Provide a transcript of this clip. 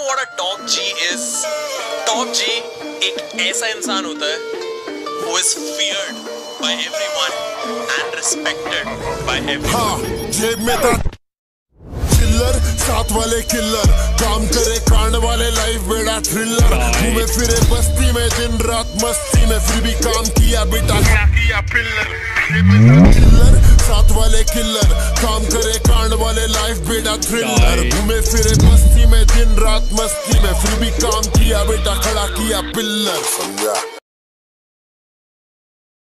what a top G is? Top G एक ऐसा इंसान होता है who is feared by everyone and respected by everyone. हाँ, जेब में था चिल्लर, साथ वाले किल्लर, काम करे कांड वाले, लाइफ बेड़ा थ्रिलर, घूमे फिरे बस्ती में दिन रात मस्ती में, फिर भी काम किया बेटा क्या किया पिल्लर। चिल्लर, साथ वाले किल्लर, काम करे कांड वाले, लाइफ बेड़ा थ्रिलर, घूमे फिरे बस्ती में दिन रात मस्ती में, फिर भी काम किया बेटा खड़ा किया पिल्लर। समझा।